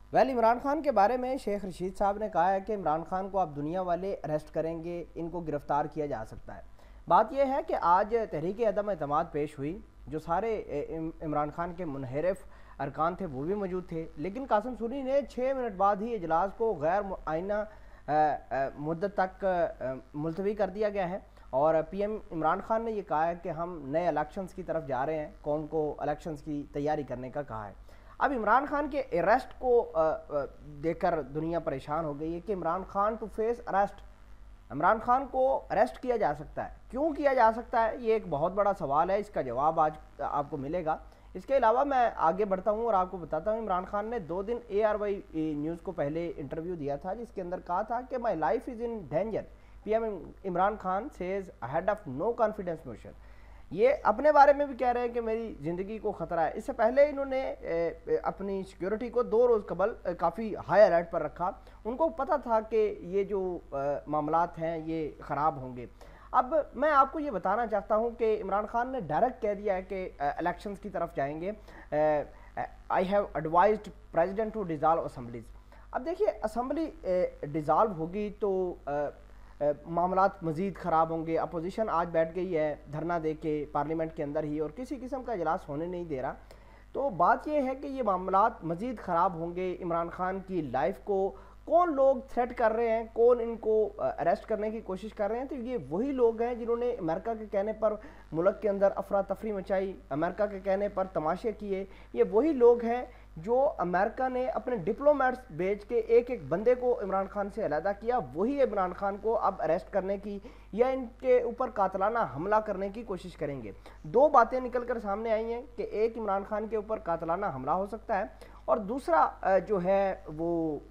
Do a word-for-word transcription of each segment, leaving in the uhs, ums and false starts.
Well Imran Khan کے بارے میں شیخ رشید صاحب نے کہا ہے کہ عمران خان کو اب دنیا والے اریسٹ کریں گے، ان کو گرفتار کیا جا سکتا ہے۔ بات یہ ہے کہ آج تحریک عدم اعتماد پیش ہوئی، جو سارے عمران خان کے منحرف ارکان تھے وہ بھی موجود تھے، لیکن قاسم سنی نے چھ منٹ بعد ہی اجلاس کو غیر معینہ مدت تک ملتوی کر دیا گیا ہے، اور پی ایم عمران خان نے یہ کہا ہے کہ ہم نئے الیکشنز کی طرف جا رہے ہیں، قوم کو الیکشنز کی تیاری کرنے کا کہا ہے۔ اب عمران خان کے اریسٹ کو دیکھ کر دنیا پریشان ہو گئی ہے کہ Imran Khan to face arrest, Imran Khan کو اریسٹ کیا جا سکتا ہے، کیوں کیا جا سکتا ہے؟ یہ ایک بہت بڑا سوال ہے، اس کا جواب آج آپ کو ملے گا۔ اس کے علاوہ میں آگے بڑھتا ہوں اور آپ کو بتاتا ہوں، عمران خان نے دو دن اے آر وائی نیوز کو پہلے انٹرویو دیا تھا، جس کے اندر کہا تھا کہ my life is in danger. P M Imran Khan says head of no confidence motion, یہ اپنے بارے میں بھی کہہ رہے ہیں کہ میری زندگی کو خطرہ ہے۔ اس سے پہلے انہوں نے اپنی سیکیورٹی کو دو روز قبل کافی ہائی الرٹ پر رکھا، ان کو پتہ تھا کہ یہ جو معاملات ہیں یہ خراب ہوں گے۔ اب میں آپ کو یہ بتانا چاہتا ہوں کہ عمران خان نے ڈائریکٹ کہہ دیا ہے کہ الیکشنز کی طرف جائیں گے، I have advised president to dissolve assemblies. اب دیکھیے اسمبلی ڈیزالو ہوگی تو معاملات مزید خراب ہوں گے۔ اپوزیشن آج بیٹھ گئی ہے دھرنا دے کے پارلیمنٹ کے اندر ہی، اور کسی قسم کا اجلاس ہونے نہیں دے رہا، تو بات یہ ہے کہ یہ معاملات مزید خراب ہوں گے۔ عمران خان کی لائف کو کون لوگ تھریٹ کر رہے ہیں، کون ان کو اریسٹ کرنے کی کوشش کر رہے ہیں، تو یہ وہی لوگ ہیں جنہوں نے امریکہ کے کہنے پر ملک کے اندر افراتفری مچائی، امریکہ کے کہنے پر تماشے کیے۔ یہ وہی لوگ ہیں جو امریکہ نے اپنے ڈپلومیٹس بھیج کے ایک ایک بندے کو عمران خان سے علیحدہ کیا، وہی عمران خان کو اب اریسٹ کرنے کی یا ان کے اوپر قاتلانہ حملہ کرنے کی کوشش کریں گے۔ دو باتیں نکل کر سامنے آئی ہیں کہ ایک عمران خان کے اوپر قاتلانہ حملہ ہو سکتا ہے، اور دوسرا جو ہے وہ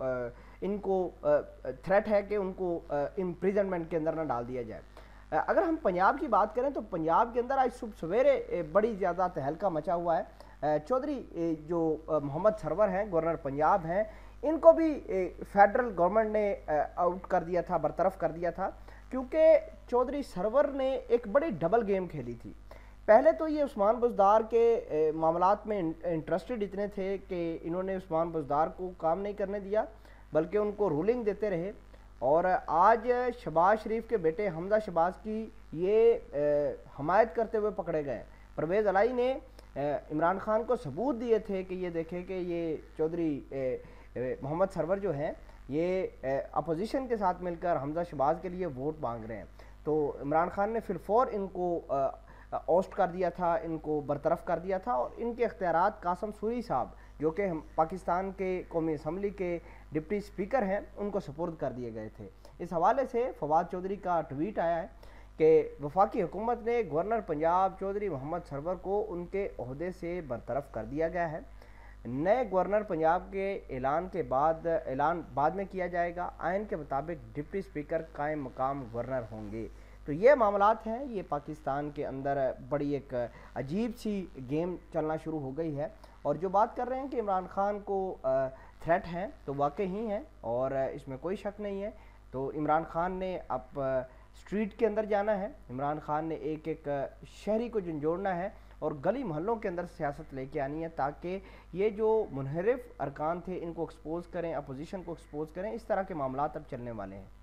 ان کو تھریٹ ہے کہ ان کو امپریزنمنٹ کے اندر نہ ڈال دیا جائے۔ اگر ہم پنجاب کی بات کریں تو پنجاب کے اندر آج صبح سویرے بڑی زیادہ تہلکہ مچا ہوا ہے۔ چودھری جو محمد سرور ہیں، گورنر پنجاب ہیں، ان کو بھی فیڈرل گورنمنٹ نے آؤٹ کر دیا تھا، برطرف کر دیا تھا، کیونکہ چودھری سرور نے ایک بڑی ڈبل گیم کھیلی تھی۔ پہلے تو یہ عثمان بزدار کے معاملات میں انٹرسٹڈ اتنے تھے کہ انہوں نے عثمان بزدار کو کام نہیں کرنے دیا، بلکہ ان کو رولنگ دیتے رہے، اور آج شہباز شریف کے بیٹے حمزہ شہباز کی یہ حمایت کرتے ہوئے پکڑے گئے۔ پرویز الہی نے عمران خان کو ثبوت دیے تھے کہ یہ دیکھیں کہ یہ چودھری محمد سرور جو ہیں یہ اپوزیشن کے ساتھ مل کر حمزہ شہباز کے لیے ووٹ مانگ رہے ہیں، تو عمران خان نے فی الفور ان کو اوسٹ کر دیا تھا، ان کو برطرف کر دیا تھا، اور ان کے اختیارات قاسم سوری صاحب جو کہ پاکستان کے قومی اسمبلی کے ڈپٹی اسپیکر ہیں ان کو سپرد کر دیے گئے تھے۔ اس حوالے سے فواد چودھری کا ٹویٹ آیا ہے کہ وفاقی حکومت نے گورنر پنجاب چودھری محمد سرور کو ان کے عہدے سے برطرف کر دیا گیا ہے۔ نئے گورنر پنجاب کے اعلان کے بعد اعلان بعد میں کیا جائے گا، آئین کے مطابق ڈپٹی اسپیکر قائم مقام گورنر ہوں گے۔ تو یہ معاملات ہیں، یہ پاکستان کے اندر بڑی ایک عجیب سی گیم چلنا شروع ہو گئی ہے، اور جو بات کر رہے ہیں کہ عمران خان کو تھریٹ ہیں تو واقعی ہی ہیں، اور اس میں کوئی شک نہیں ہے۔ تو عمران خان نے اب اسٹریٹ کے اندر جانا ہے، عمران خان نے ایک ایک شہری کو جھنجھوڑنا ہے اور گلی محلوں کے اندر سیاست لے کے آنی ہے، تاکہ یہ جو منحرف ارکان تھے ان کو ایکسپوز کریں، اپوزیشن کو ایکسپوز کریں۔ اس طرح کے معاملات اب چلنے والے ہیں۔